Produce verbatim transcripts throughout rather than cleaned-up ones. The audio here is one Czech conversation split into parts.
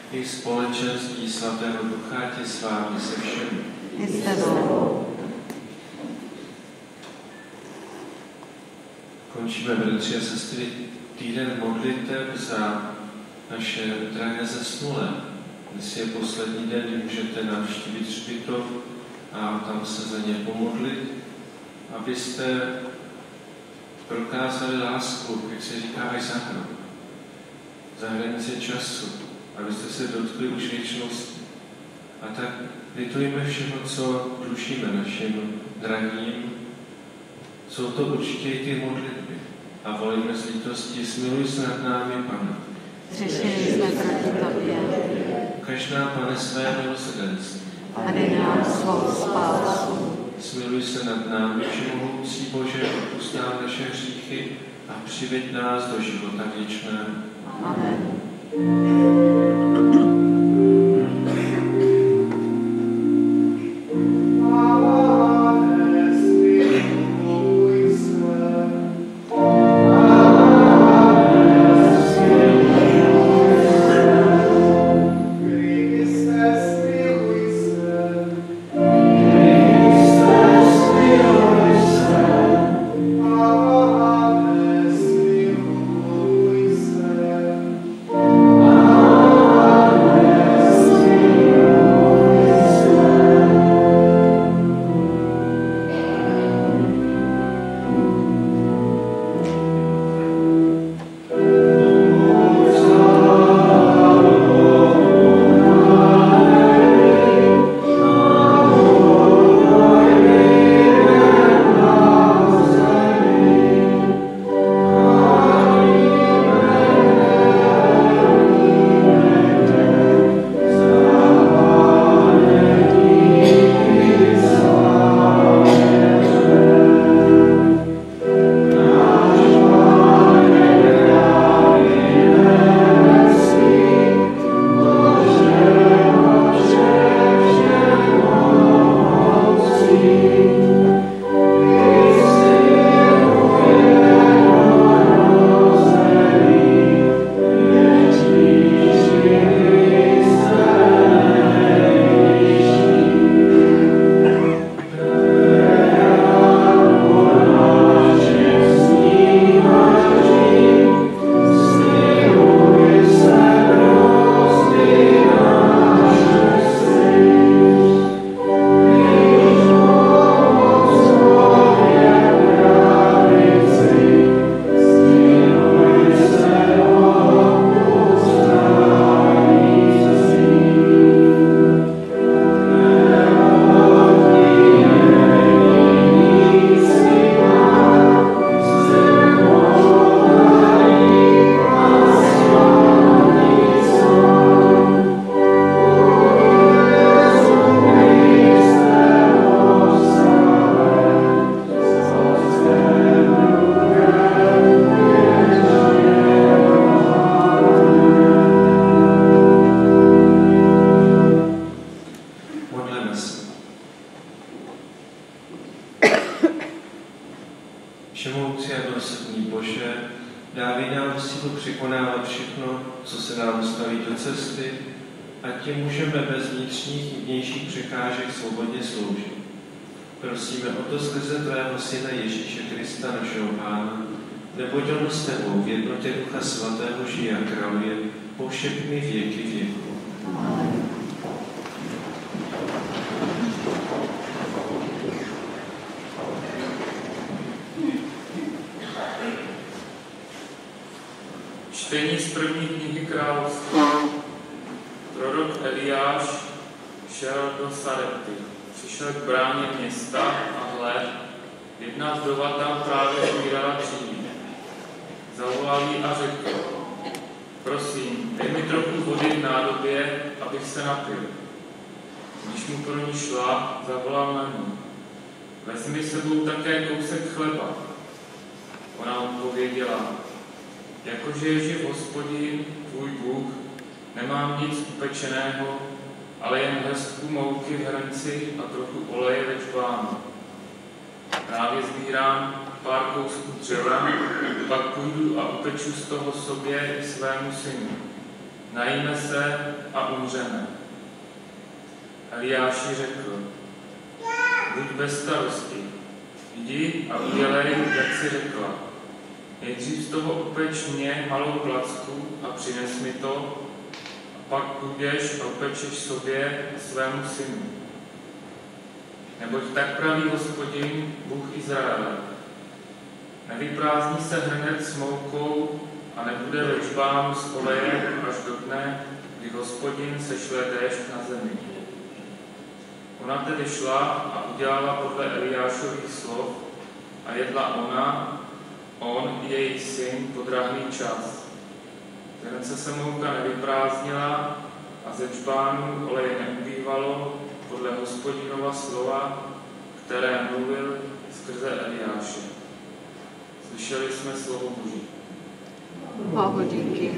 i společenství svatého Ducha tě sváví se všemi. I s tebou. Končíme, bratři a sestry, týden modliteb za naše drahé zesnulé. Dnes je poslední den, kdy můžete navštívit hřbitov a tam se za ně pomodlit, abyste prokázali lásku, jak se říká, až za hrob, za hranice času, abyste se dotkli už věčnosti. A tak litujme všeho, co dlužíme našim drahým. Jsou to určitě i ty modlitby. A volíme z lítosti, smiluj se nad námi, Pane. Zřešili jsme proti tobě. Ukaž nám, Pane, své milosrdenství. A dej nám svou spásu. Smiluj se nad námi, všemohoucí Bože, odpusť nám naše hříchy a přiveď nás do života věčného. Amen. Všemohoucí a milosrdný Bože, dávej nám sílu překonávat všechno, co se nám staví do cesty, a tím můžeme bez vnitřních i vnějších překážek svobodně sloužit. Prosíme o to skrze tvého Syna Ježíše Krista, našeho Pána, neboť on s tebou v jednotě Ducha Svatého žije a králuje po všechny věky věků. Čtení z první knihy Království. Prorok Eliáš šel do Sarepty. Přišel k bráně města a hle, jedna vdova tam právě sbírala přímě. Zavolal jí a řekl: prosím, dej mi trochu vody v nádobě, abych se napil. Když mu pro ní šla, zavolal na ní: vezmi sebou také kousek chleba. Ona odpověděla: jakože je živ Hospodin, tvůj Bůh, nemám nic upečeného, ale jen hrstku mouky v hrnci a trochu oleje ve čbánu. Právě sbírám pár kousků dřeva, pak půjdu a upeču z toho sobě i svému synu. najíme se a umřeme. Eliáši řekl, buď bez starosti, jdi a udělej, jak jsi řekla. Nejdřív z toho upeč mě malou placku a přines mi to, a pak půjdeš a upečeš sobě a svému synu. Neboť tak praví Hospodin, Bůh Izraele. Nevyprázdní se hrnec s moukou a nebude ve džbánu z oleje až do dne, kdy Hospodin sešle déšť na zemi. Ona tedy šla a udělala podle Eliášových slov a jedla ona, on i její syn po drahný čas. Z hrnce se mouka nevyprázdnila a ze džbánu oleje neubývalo podle Hospodinova slova, které mluvil skrze Eliáše. Slyšeli jsme slovo Boží. Bohu díky.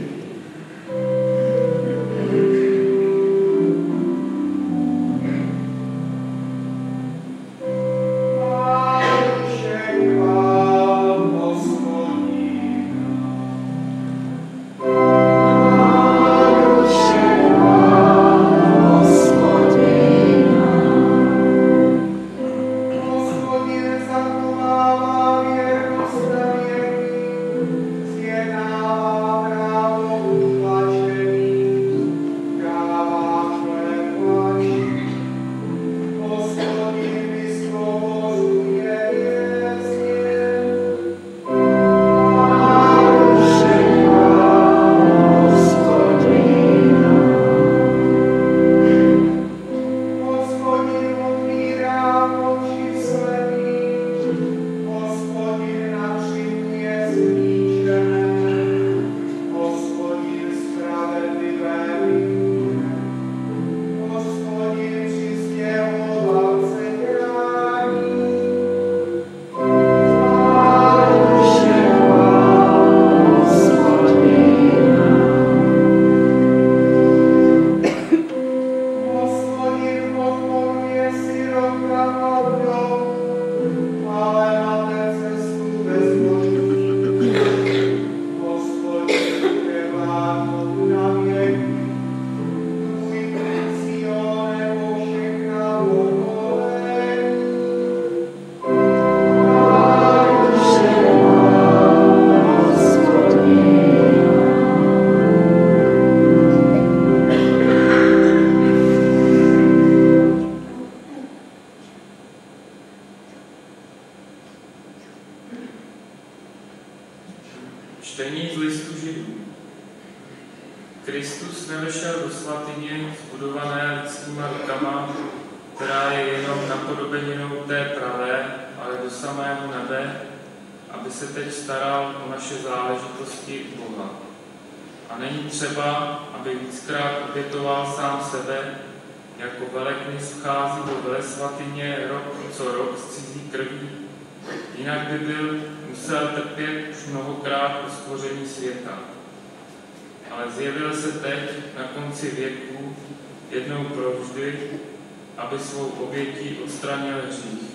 Čtení z listu Židů. Kristus nevešel do svatyně zbudované lidskýma rukama, která je jenom napodobeninou té pravé, ale do samého nebe, aby se teď staral o naše záležitosti Boha. A není třeba, aby víckrát obětoval sám sebe, jako velekněz vchází do velesvatyně rok co rok z cizí krví, jinak by byl musel trpět už mnohokrát po stvoření světa. Ale zjevil se teď na konci věku jednou provždy, aby svou obětí odstranil hřích.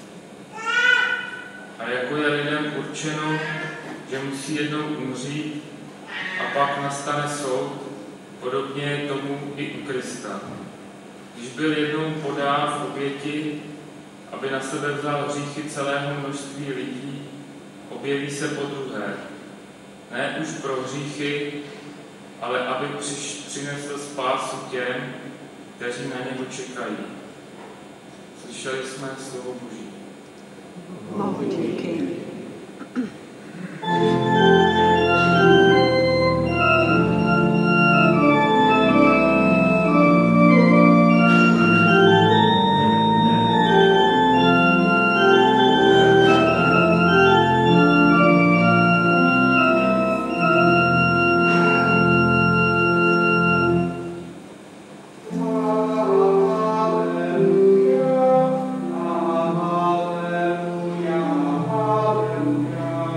A jako je lidem určeno, že musí jednou umřít a pak nastane soud, podobně je tomu i u Krista. Když byl jednou podán v oběti, aby na sebe vzal hříchy celého množství lidí, objeví se podruhé. Ne už pro hříchy, ale aby přiš, přinesl spásu těm, kteří na něho čekají. Slyšeli jsme slovo Boží. Bohu díky. Hallelujah, hallelujah.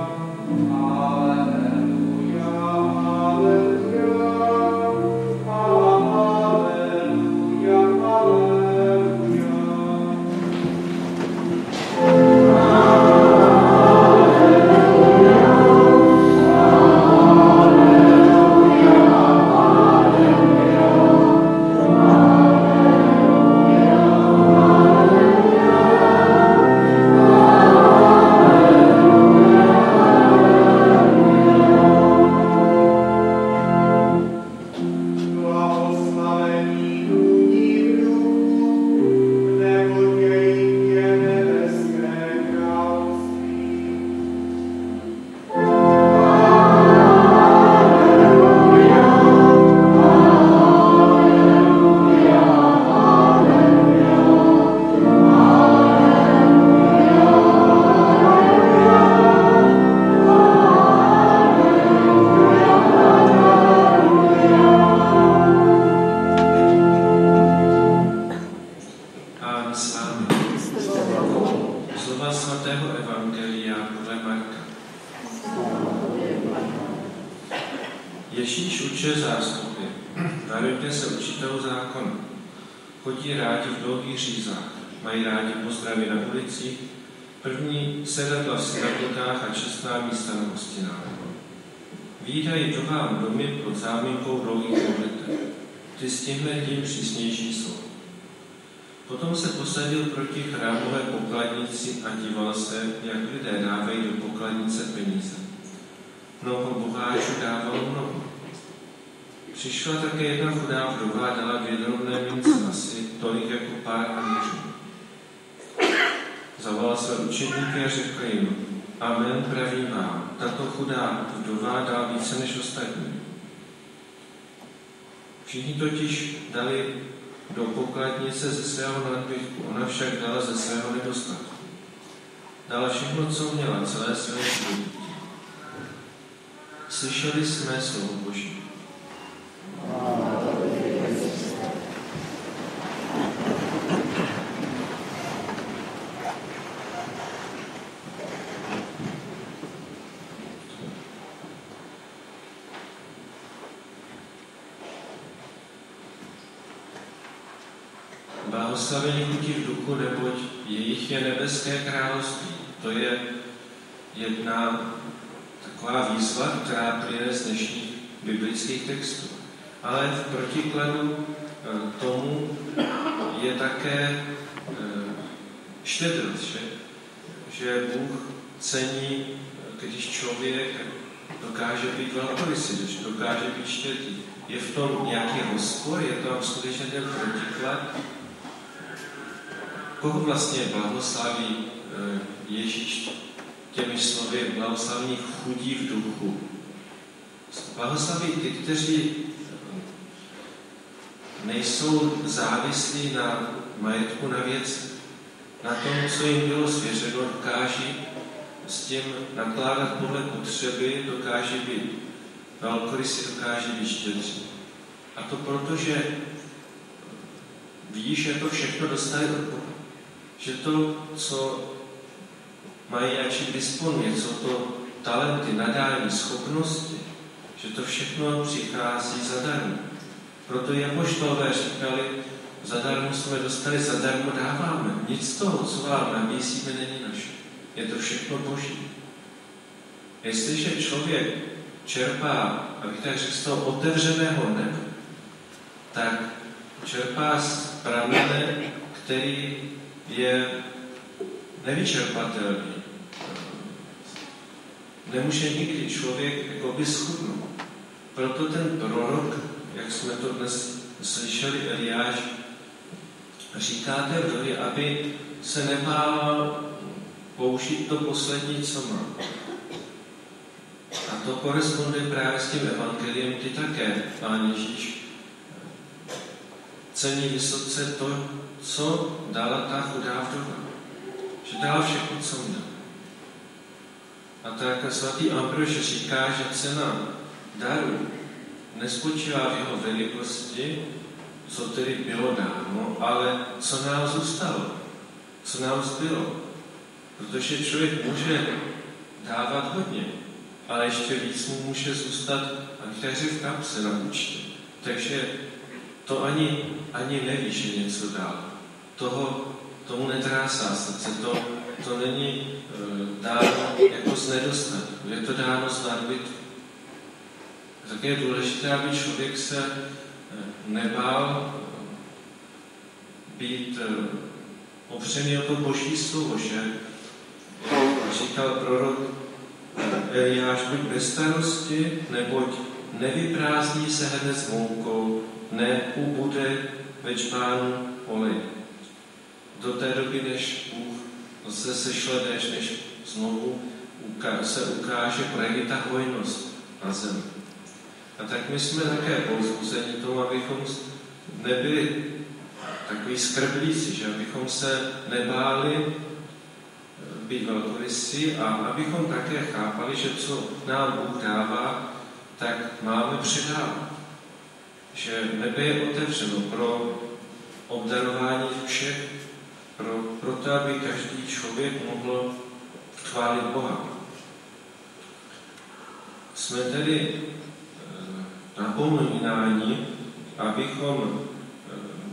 starého zákona. Chodí rádi v dlouhých řízách, mají rádi pozdravy na ulicích, první sedadla v synagogách a čestná místa na hostinách. Vídají do vám domy pod záminkou dlouhých modlitev. Ty s tímhle tím přísnější jsou. Potom se posadil proti chrámové pokladnici a díval se, jak lidé dávají do pokladnice peníze. Mnoho boháčů dávalo mnoho. Přišla také jedna chudá vdova a dala dvě drobné mince asi, tolik jako pár hanířů. Zavolal své učedníky a řekl jim, amen, pravím vám, tato chudá vdova dala více než ostatní. Všichni totiž dali do pokladnice ze svého nadbytku, ona však dala ze svého nedostatku. Dala všechno, co měla, celé své životí. Slyšeli jsme slovo Boží. Blahoslavení chutí v duchu, neboť jejich je nebeské království. To je jedna taková výzva, která plyne z dnešních biblických textů. Ale v protikladu tomu je také štědrost, že, že Bůh cení, když člověk dokáže být velkorysý, když dokáže být štědrý. Je v tom nějaký rozpor, je tam skutečně ten protiklad. Koho vlastně blahoslaví Ježíš těmi slovy blahoslavení chudí v duchu? Blahoslaví ty, kteří nejsou závislí na majetku, na věci, na tom, co jim bylo svěřeno, dokáží s tím nakládat podle potřeby, dokáží být velkorysí, dokáží být štědří. A to proto, že ví, že to všechno dostane od Boha. Že to, co mají a čím disponuje, jsou to talenty, nadání, schopnosti, že to všechno přichází zadarmo. Proto i apoštolové říkali, zadarmo jsme dostali, zadarmo dáváme. Nic z toho, co vám nabízíme, není naše. Je to všechno Boží. Jestliže člověk čerpá, abych tak řekl, z toho otevřeného nebe, tak čerpá z pramene, který je nevyčerpatelný. Nemůže nikdy člověk jakoby schudnout. Proto ten prorok, jak jsme to dnes slyšeli, Eliáš, říká té vdově, aby se nebála použít to poslední, co má. A to koresponduje právě s tím evangeliem, ty také, Pán Ježíš cení vysoce to, co dala ta chudá vdova. Že dala všechno, co měla. A tak svatý Ambrož říká, že cena daru nespočívá v jeho velikosti, co tedy bylo dáno, ale co nám zůstalo, co nám zbylo. Protože člověk může dávat hodně, ale ještě víc mu může zůstat aktéři v kapse na účtě. Takže to ani, ani neví, že něco dál. Toho, tomu netrásá srdce, to, to není e, dáno jako z nedostatku, je to dáno z nadbytku. Tak je důležité, aby člověk se e, nebál být e, opřený o to Boží slovo, že říkal prorok Eliáš, buď bez starosti, neboť nevyprázdní se hned s moukou, neubude ve čbánu olej. Do té doby, než Bůh se sešle déšť, než znovu se ukáže, projeví ta hojnost na zemi. A tak my jsme také povzbuzeni tomu, abychom nebyli takový skrblíci, že abychom se nebáli být velkorysí a abychom také chápali, že co nám Bůh dává, tak máme předávat. Že nebe je otevřeno pro obdarování všech, pro, pro to, aby každý člověk mohl chválit Boha. Jsme tedy napomínáni, abychom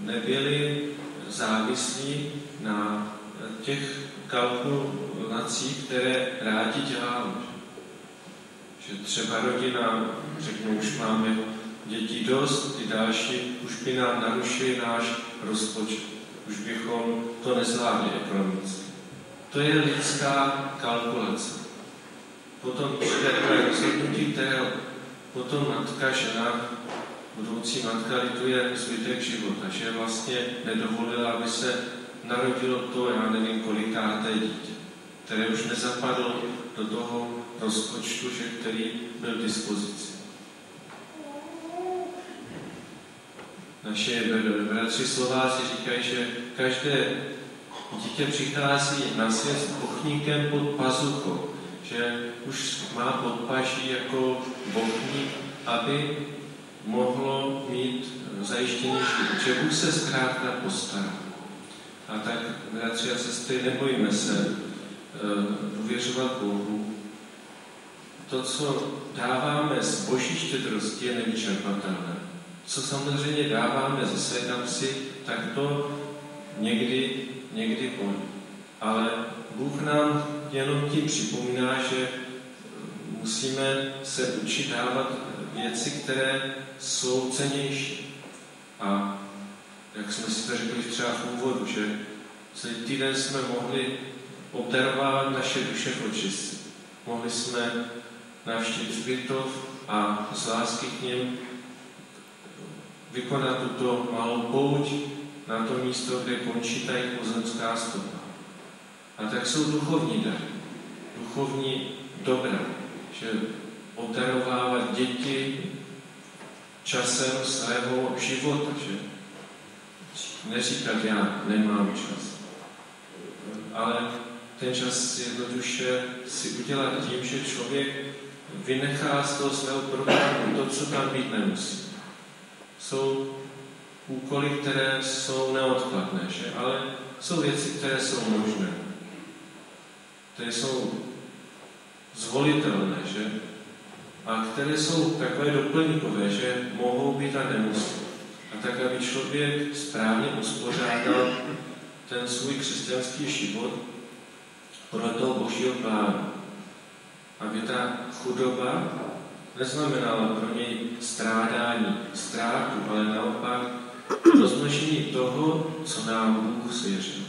nebyli závislí na těch kalkulacích, které rádi děláme. Že třeba rodina řekne, už máme dětí dost, ty další už by nám narušili náš rozpočet. Už bychom to nezvládli ekonomicky. To je lidská kalkulace. Potom přijde takové rozhodnutí, které potom matka, žena, budoucí matka lituje zbytek života, že vlastně nedovolila, aby se narodilo to, já nevím, kolikáté dítě, které už nezapadlo do toho rozpočtu, že který byl k dispozici. Naše bratři Slováci říkají, že každé dítě přichází na svět s bochníkem pod pazuchou, že už má podpaží jako bochník, aby mohlo mít zajištěný život, že Bůh se zkrátka postará. A tak, bratři a sestry, nebojíme se důvěřovat Bohu. To, co dáváme z boží štědrosti, je nevyčerpatelné. Co samozřejmě dáváme ze své kapsy, tak to někdy, někdy pojde. Ale Bůh nám jenom tím připomíná, že musíme se učit dávat věci, které jsou cennější. A jak jsme si to řekli třeba v úvodu, že celý týden jsme mohli obdarovávat naše duše v očistci. Mohli jsme navštívit hřbitov a z lásky k něm vykonat tuto malou pouť na to místo, kde končí ta jejich pozemská stopa. A tak jsou duchovní dary, duchovní dobra, že obdarovávat děti časem svého života, že neříkat, já nemám čas, ale ten čas jednoduše si udělat tím, že člověk vynechá z toho svého programu to, co tam být nemusí. Jsou úkoly, které jsou neodkladné, že? Ale jsou věci, které jsou možné, které jsou zvolitelné, že? A které jsou takové doplňkové, že mohou být a nemusí. A tak, aby člověk správně uspořádal ten svůj křesťanský život podle toho božího plánu. Aby ta chudoba neznamenala pro něj strádání, ztrátu, ale naopak rozmnožení toho, co nám Bůh svěřil.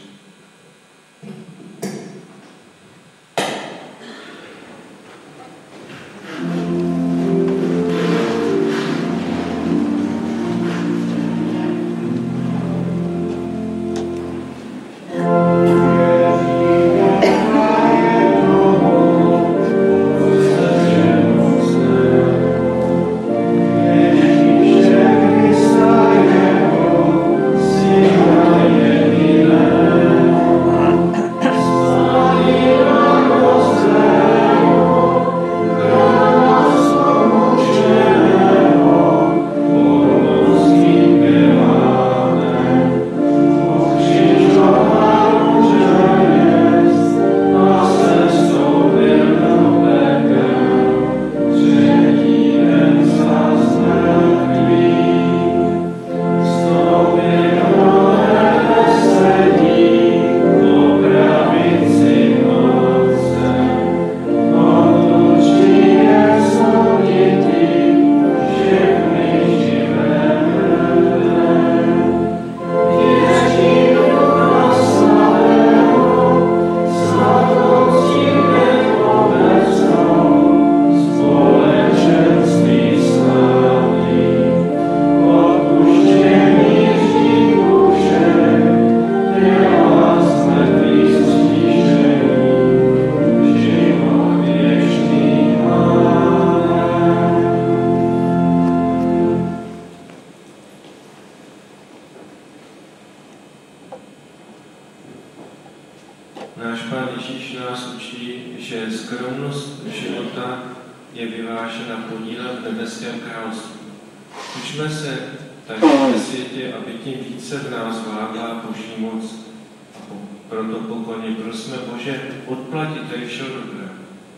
Náš Pán Ježíš nás učí, že skromnost života je vyvážena podílem v nebeském království. Učme se tak ve světě, aby tím více v nás vládla boží moc. A proto pokorně prosme, Bože, odplatitel všeho dobré.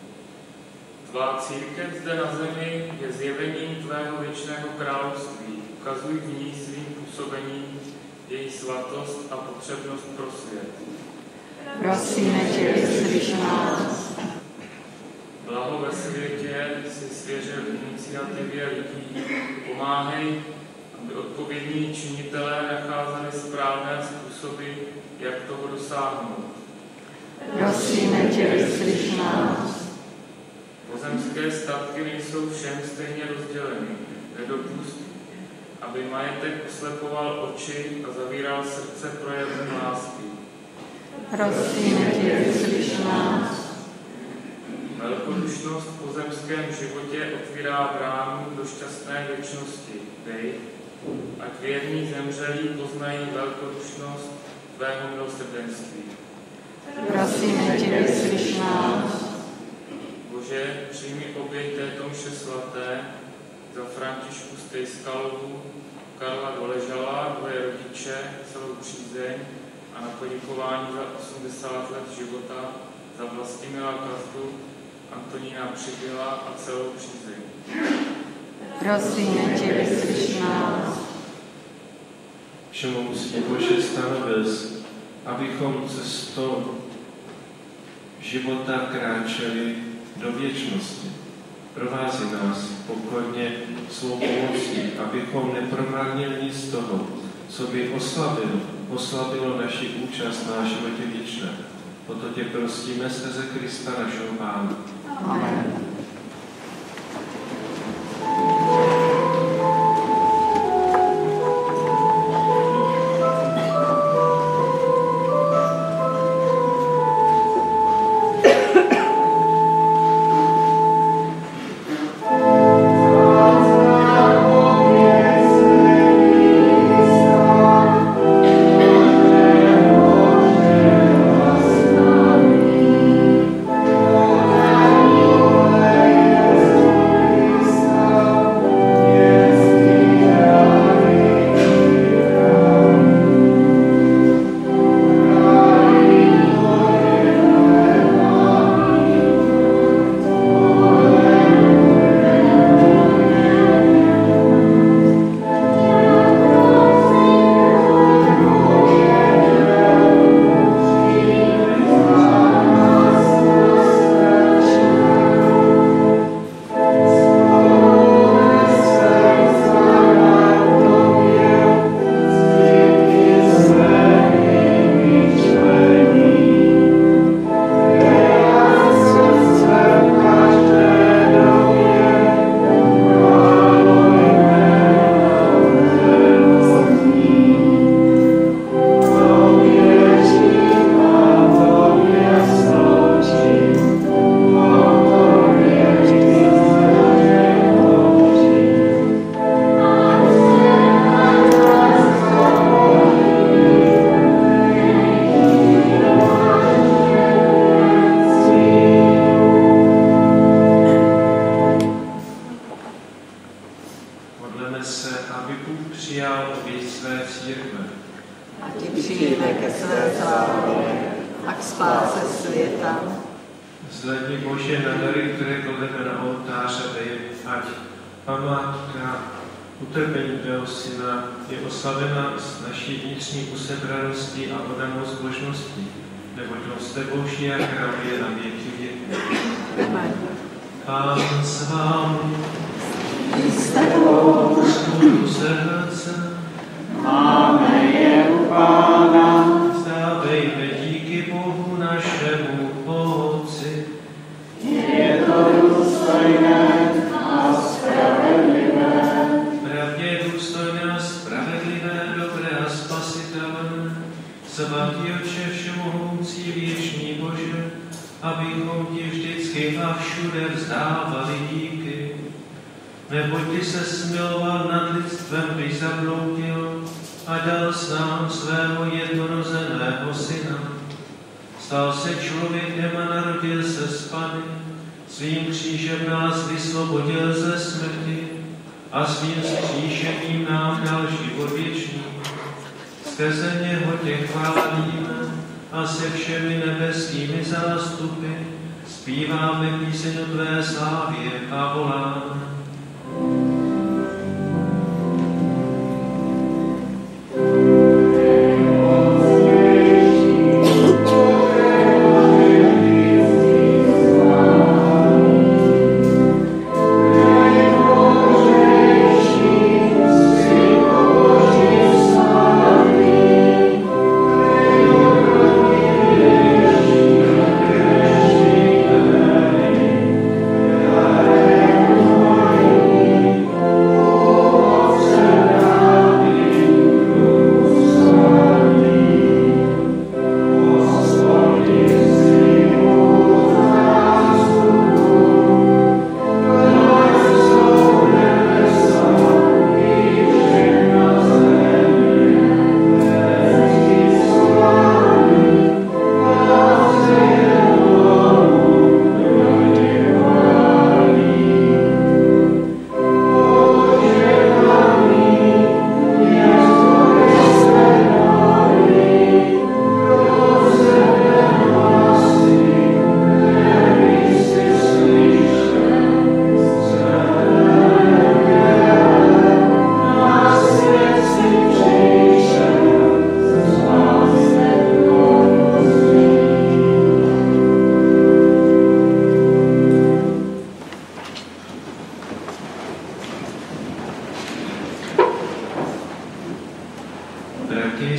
Tvá církev zde na zemi je zjevením tvého věčného království. Ukazuj v ní svým působením její svatost a potřebnost pro svět. Prosíme tě, vyslyš nás. Blaho ve světě si svěřil iniciativě lidí. Pomáhej, aby odpovědní činitelé nacházeli správné způsoby, jak toho dosáhnout. Prosíme tě, vyslyš nás. Pozemské statky nejsou všem stejně rozděleny. Nedopust, aby majetek oslepoval oči a zavíral srdce projevem lásky. Prosíme tě, vyslyš nás. Velkodušnost v pozemském životě otvírá bránu do šťastné věčnosti. Dej, ať věrní zemřelí poznají velkodušnost tvého milosrdenství. Prosíme tě, vyslyš nás. Bože, přijmi oběť této mše svaté za Františku Stejskalovu, Karla Doležala, tvoje rodiče, celou přízeň a na poděkování za osmdesát let života za Vlastimila Kazdu, Antonína Přibyla a celou přízeň. Prosíme tě, vyslyš nás. Všemohoucí Bože, stanovil jsi, abychom cestou života kráčeli do věčnosti. Provází nás pokorně svou pomocí, abychom nepromarnili nic z toho, co by oslabilo, oslabilo naši účast na životě věčné. Proto tě prosíme skrze Krista našeho Pána. Amen. Zhlédni Bože na dary, které klademe na oltář a dej, ať památka utrpení tvého syna je oslavena s naší vnitřní usebraností a odanou zbožností, neboť on s tebou žije a kráľuje na věky věků. Pán s vámi, i s tebou, spolu srdce, máme je u Pána. Vzdávejme díky Bohu našemu Otci. Je to důstojné a spravedlivé. Pravdě důstojné a spravedlivé, dobré a spasitelné, svatý Otče všemohoucí věčný Bože, abychom ti vždycky a všude vzdávali díky. Neboť ty se smiloval nad lidstvem, když zabloudil a dal s nám svého jednorozeného syna. Stal se člověkem a narodil se z Panny, svým křížem nás vysvobodil ze smrti a svým vzkříšením nám dal život věčný. Skrze něho tě chválíme a se všemi nebeskými zástupy zpíváme píseň o tvé slávě a voláme. Thank you.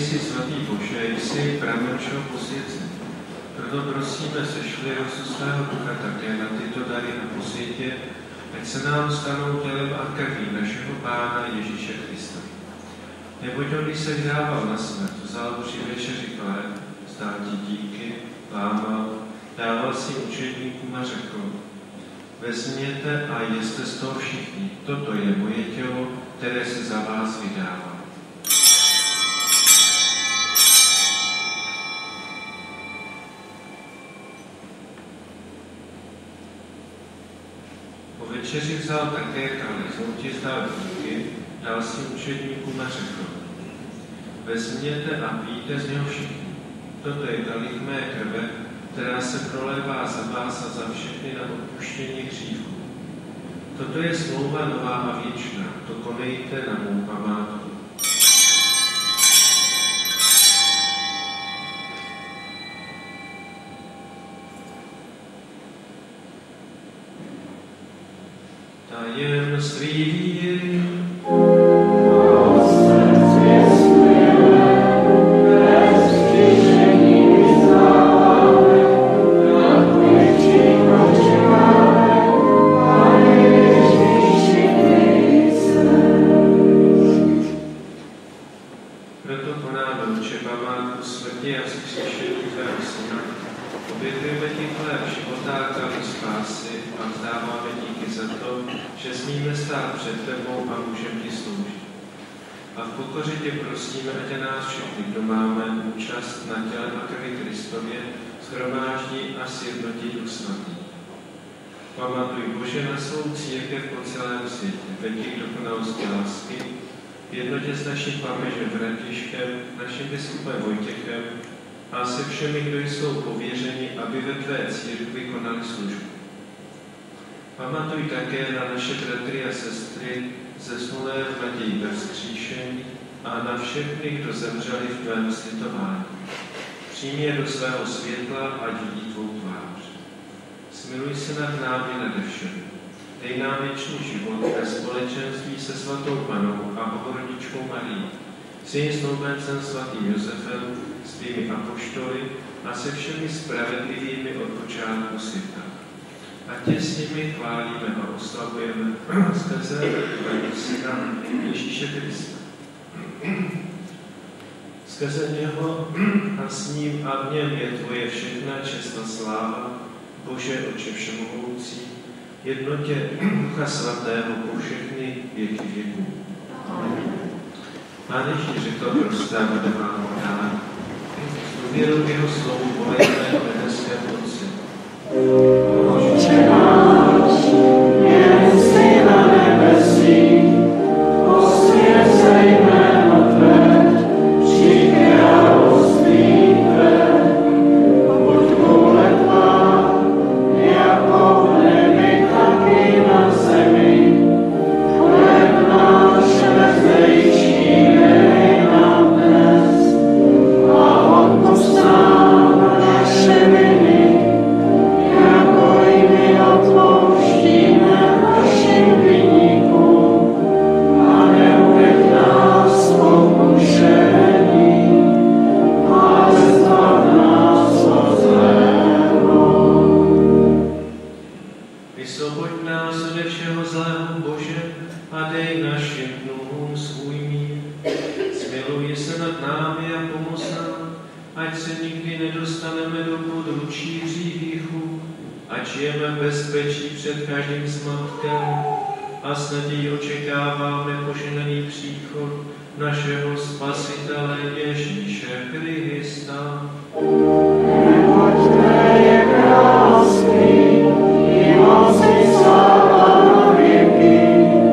jsi svatý Bože, jsi pramen všeho posvěcení. Proto prosíme, sešli rosu svého ducha také na tyto dary na posvětě, ať se nám stanou tělem a krví našeho Pána Ježíše Krista. Neboť on, když se vydával na smrt, vzal při večeři chléb, vzdal ti díky, lámal, dával si učedníkům a řekl: vezměte a jeste z toho všichni, toto je moje tělo, které se za vás vydává. Po večeři vzal také kalich, znovu ti vzdal díky, dal si učedníkům a řekl: vezměte a pijte z něho všichni. Toto je kalich mé krve, která se prolévá za vás a za všechny na odpuštění hříchů. Toto je smlouva nová a věčná, to konejte na mou památku. Tajemství víry. Pamatuj, Bože, na svou církev po celém světě, veď jich dokonalosti lásky, v jednotě s naším papežem Františkem, naším biskupem Vojtěchem a se všemi, kdo jsou pověřeni, aby ve tvé církvi konali službu. Pamatuj také na naše bratry a sestry zesnulé v naději ve vzkříšení a na všechny, kdo zemřeli v tvém slitování. Přijmi je do svého světla a vidí tvou tvář. Smiluj se nad námi nade všemi. Dej nám věčný život ve společenství se svatou Panou a Bohorodičkou Marií, s jejím snoubencem svatým Josefem, s tvými apoštoly a se všemi spravedlivými od počátku světa. A tě s nimi chválíme a oslavujeme skrze tvého Syna Ježíše Krista. Skrze něho a s ním a v něm je tvoje všechna čest a sláva, Bože, Otče všemohoucí, jednotě Ducha Svatého po všechny věky věků. Pán Ježíš řekl prostá vám dám. Důvěru v jeho slovu volejme v nebeském Otci. Otče náš, jen jsi na nebesích, posvěcej jméno tvé, přijď království tvé, buď vůle tvá, jako v nebi, tak i na zemi. Chléb náš vezdejší dej nám dnes a odpusť nám naše viny, jako i my odpouštíme našim viníkům. A neuveď nás pokušení, ale zbav nás od zlého. Vysvoboď nás ode všeho zlého, Bože, a dej našim dnům svůj mír. Smiluj se nad námi a pomoz nám, ať se nikdy nedostaneme do područí hříchu, ať žijeme v bezpečí před každým zmatkem a s nadějí očekáváme poženaný příchod našeho Spasitele Ježíše Krista. Neboť tvé je království, i moc i sláva na věky.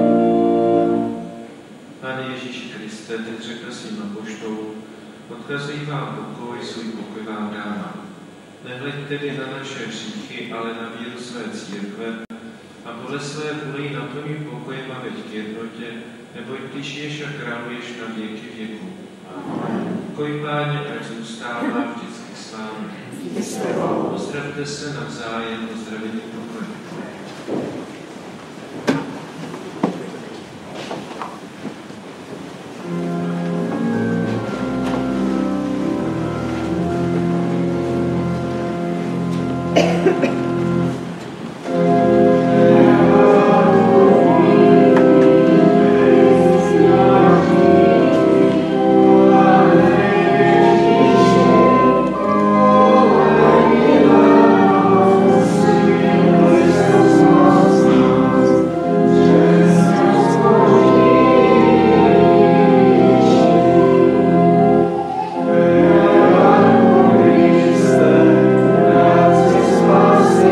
Pane Ježíši Kriste, ty řekl svým apoštolům, odkazuji vám pokoj, svůj pokoj vám dávám. Nehleď tedy na naše hříchy, ale na víru své církve a podle své vůle naplňuj pokojem a veď k jednotě, neboť ty žiješ a králuješ na věky věku. Pokoj Páně, ať zůstává vždycky s vámi. Pozdravte se navzájem, pozdravení pokoje. Christe,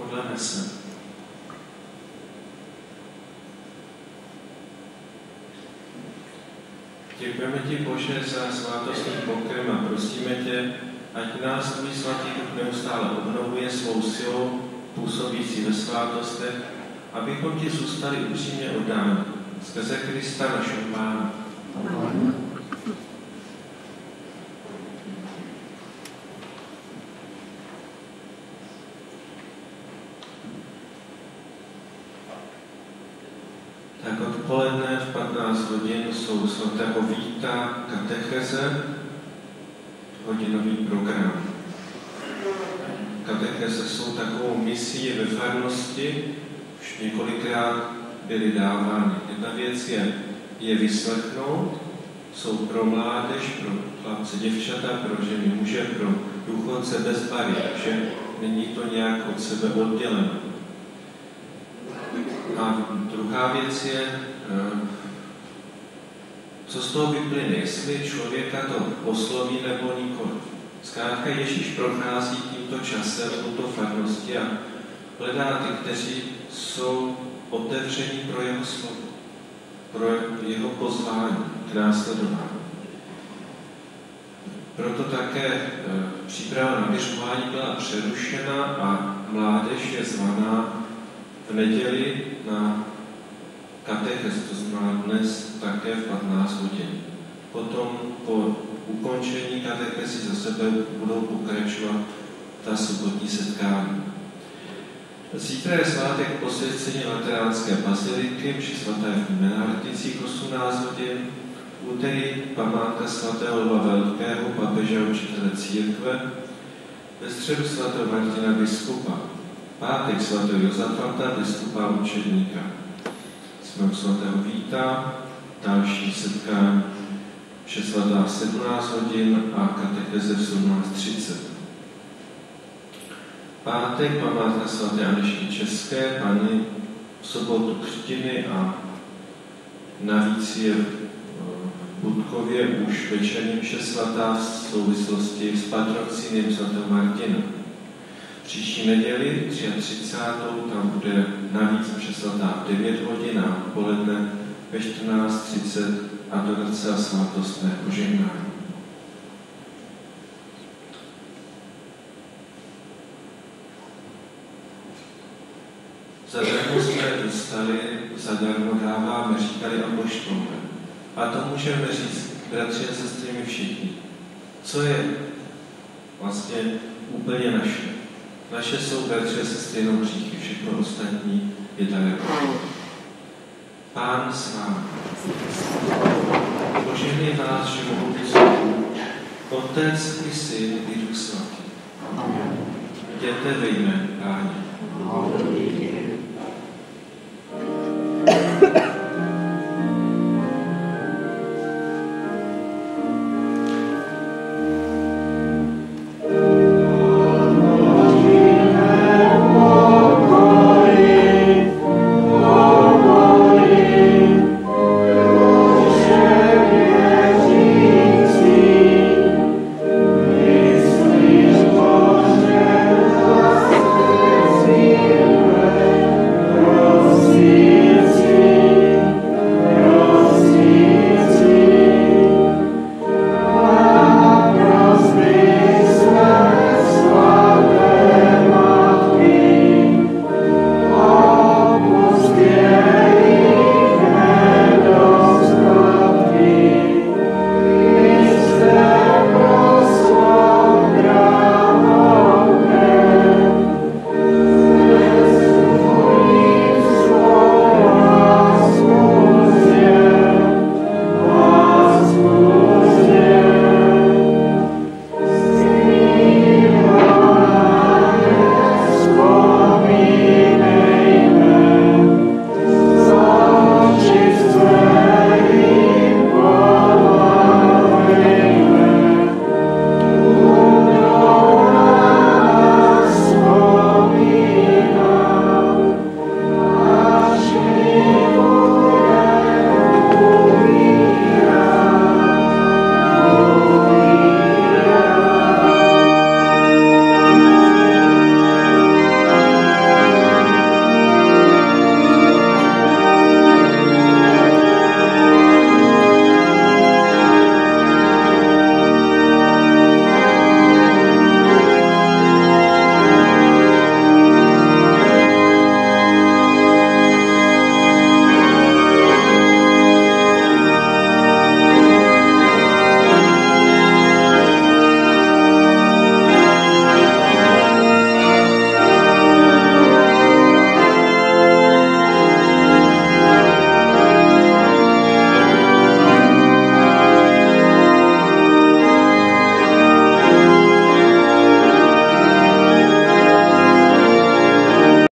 podle nese. Děkujeme ti, Bože, za svátostný pokrm a prosíme tě, ať nás tvůj svatý duch neustále obnovuje svou silou, působící ve svátostech, abychom ti zůstali upřímně oddáni skrze Krista našeho Pána. Amen. Tak odpoledne v patnáct hodin jsou svatého Víta katecheze, hodinový program. Katecheze jsou takovou misí ve farnosti, už několikrát byly dávány. Jedna věc je je vyslechnout, jsou pro mládež, pro chlapce, děvčata, pro ženy, muže, pro důchodce bez bariér, že není to nějak od sebe odděleno. A druhá věc je, co z toho vyplyne, jestli člověka to osloví nebo nikoli. Zkrátka Ježíš prochází tímto časem, touto farnosti a hledá ty, kteří jsou otevření pro jeho slovo, pro jeho pozvání k následování. Proto také e, příprava na běžování byla přerušena a mládež je zvaná v neděli na katechez, to znamená dnes také v patnáct hodin. Potom po ukončení katechezy za sebe budou pokračovat ta sobotní setkání. Zítra je svátek posvěcení Lateránské baziliky, při svaté Menarticích osmnáct hodin, v úterý památka svatého Lva Velkého, papeže a učitele církve, ve středu svatého Martina biskupa, pátek svatého Josafata, biskupa a učedníka. Jsme u svatého Víta, další setkání vše svatá v sedmnáct hodin a katecheze v sedmnáct třicet. Pátek památka svaté Anežky České, Panny, v sobotu křtiny a navíc je v Budkově už večerní mše svatá v souvislosti s patrocínem svatého Martina. Příští neděli třicátou tam bude navíc mše svatá v devět hodin a odpoledne ve čtrnáct třicet adorace a svátostné požehnání. Zadarmo jsme dostali, zadarmo dáváme, říkali apoštolové. A to můžeme říct, bratři a sestry, my všichni. Co je vlastně úplně naše? Naše jsou, bratři a sestry, jenom hříchy, všechno ostatní je daleko. Pán s vámi. Požehnej vás, že mohu být Otec i Syn i Duch Svatý. Jděte ve jménu Páně.